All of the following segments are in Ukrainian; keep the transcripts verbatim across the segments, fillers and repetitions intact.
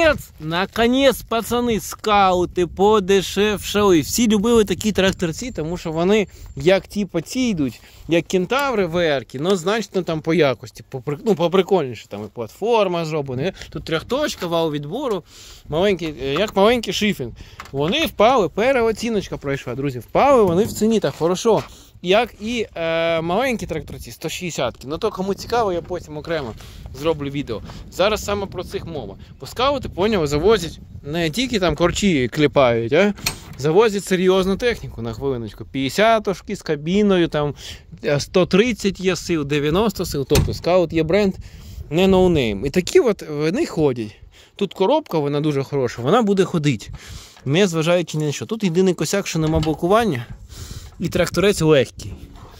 наконець, наконець, пацани, скаути подешевшали. Всі любили такі тракторці, тому що вони, як типу, ці йдуть, як кентаври ВР-ки, но значно там по якості, по, ну, поприкольніше. Там і платформа зроблена, тут трьохточка, вал відбору, маленький, як маленький шифінг. Вони впали, переоціночка пройшла, друзі, впали вони в ціні так хорошо. Як і е, маленькі тракторці, сто шістдесятки. Ну то кому цікаво, я потім окремо зроблю відео. Зараз саме про цих мова. По скаути, поняв, завозять не тільки там корчі кліпають, а завозять серйозну техніку на хвилиночку. п'ятдесятошки з кабіною, там сто тридцять є сил, дев'яносто сил. Тобто скаут є бренд не ноунейм. І такі от вони ходять. Тут коробка, вона дуже хороша, вона буде ходити. Не зважаючи ні на що. Тут єдиний косяк, що нема блокування. І тракторець легкий.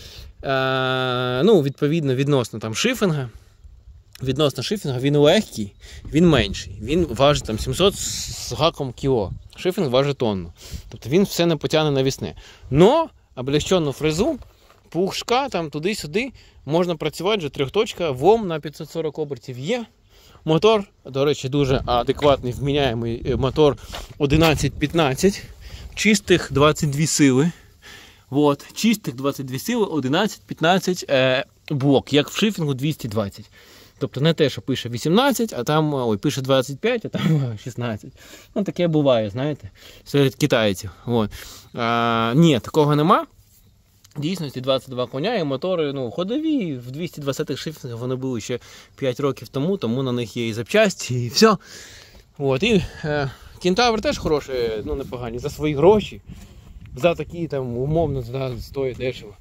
Е, ну, відповідно, відносно там шифінга. Відносно шифінга він легкий, він менший. Він важить там сімсот з гаком кіло. Шифінг важить тонну. Тобто він все не потягне навісне. Но облегчену фрезу, пушка, там туди-сюди, можна працювати вже трьохточка, ВОМ на п'ятсот сорок обертів є. Мотор, до речі, дуже адекватний, вміняємий мотор одинадцять п'ятнадцять, чистих двадцять дві сили. Вот, чистих двадцять дві сили, одинадцять п'ятнадцять е, блок, як в шифінгу двісті двадцять. Тобто не те, що пише вісімнадцять, а там, ой, пише двадцять п'ять, а там шістнадцять. Ну, таке буває, знаєте, серед китайців. Вот. А, ні, такого нема. В дійсності двадцять два коня і мотори, ну, ходові, в двісті двадцятих шифінгах вони були ще п'ять років тому, тому на них є і запчасті, і все. Вот, і е, кентавр теж хороший, ну, непогані, за свої гроші. За такі там умовно да, стоїть дешево.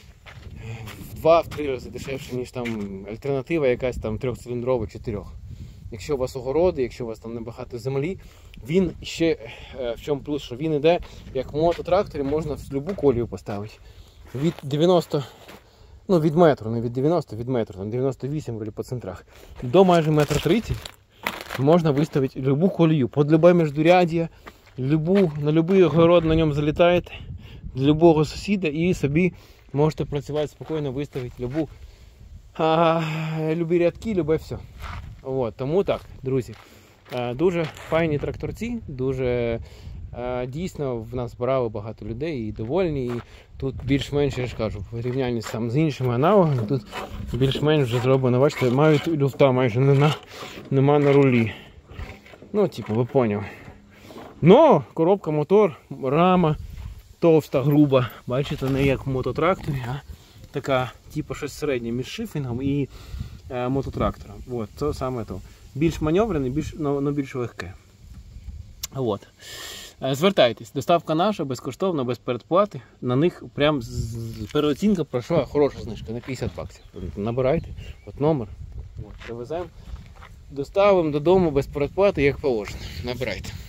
В два-три рази дешевше, ніж там альтернатива якась там трьохциліндрова, чотирьох. Якщо у вас огороди, якщо у вас там небагато землі, він ще, в чому плюс, що він іде, як в мототракторі, можна в будь-яку колію поставити. Від дев'яносто, ну від метру, не від дев'яносто, від метру, там дев'яносто вісім вроді по центрах, до майже метр тридцять можна виставити будь-яку колію, під любе міждуряддя. Любу, на будь-який огород на ньому залітаєте, для любого сусіда і собі можете працювати спокійно, виставити любу, а, любі рядки, любе все. От, тому так, друзі, а, дуже файні тракторці, дуже а, дійсно в нас брали багато людей і довольні. І тут більш-менш, я ж кажу, в порівнянні сам з іншими аналогами, тут більш-менш вже зроблено, бачите, мають люфта майже не на, нема на рулі. Ну, типу, ви поняли. Но коробка, мотор, рама товста, груба. Бачите, не як в мототракторі, а така, типу, щось середнє між шифінгом і е, мототрактором. От, це саме то. Більш маневрене, більш, но, но більш легке. От. Е, звертайтесь, доставка наша, безкоштовна, без передплати. На них прям з, переоцінка пройшла хороша знижка на п'ятдесят баксів. Набирайте, от номер, от, привеземо, доставимо додому без передплати, як положено. Набирайте.